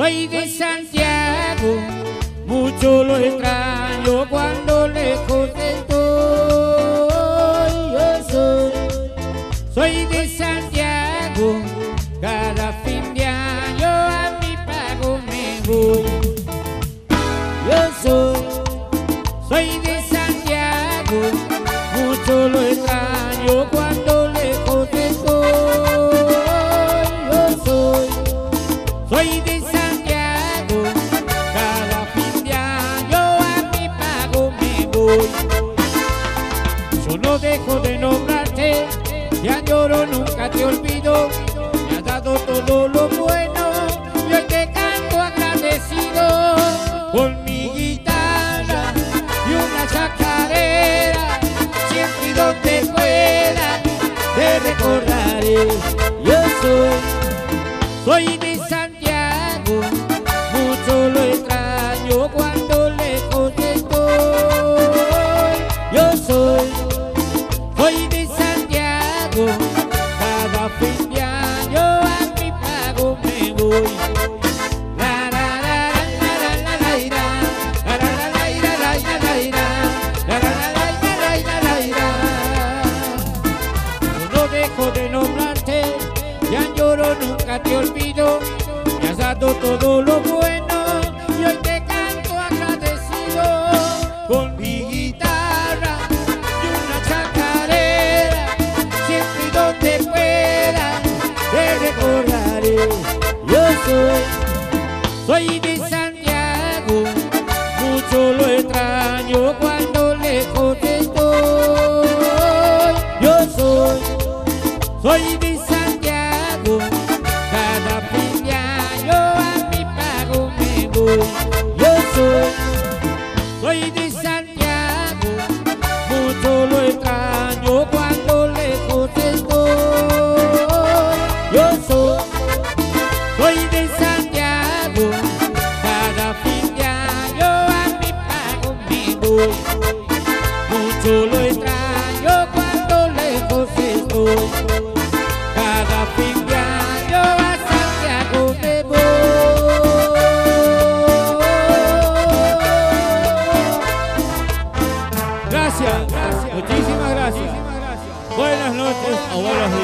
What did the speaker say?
Soy de Santiago, mucho lo extraño cuando lejos estoy. Yo soy de Santiago, cada fin de año a mi pago me voy. Yo soy de Santiago, mucho lo extraño cuando lejos estoy. Yo soy de Santiago, cada fin de año a mi pago me voy. Yo no dejo de nombrarte, te añoro, nunca te olvido. Me has dado todo lo bueno y hoy te canto agradecido. Con mi guitarra y una chacarera, siempre y donde pueda te recordaré. Yo soy de Santiago, mucho lo extraño cuando lejos estoy. Yo soy de Santiago, cada fin de año a mi pago me voy. Yo no dejo de nombrarte, ya lloro, nunca te olvido. Me has dado todo lo bueno y hoy te canto agradecido. Con mi guitarra y una chacarera, siempre y donde pueda te recordaré. Yo soy de Santiago, mucho lo extraño cuando lejos estoy. Yo soy de Santiago, cada fin de año a mi pago me voy. Yo soy de Santiago, mucho lo extraño cuando lejos estoy. Yo soy de Santiago, cada fin de año a mi pago me voy. Mucho lo extraño cuando lejos estoy. Cada fin de año a Santiago me voy. Gracias, muchísimas gracias. Buenas noches o buenos días.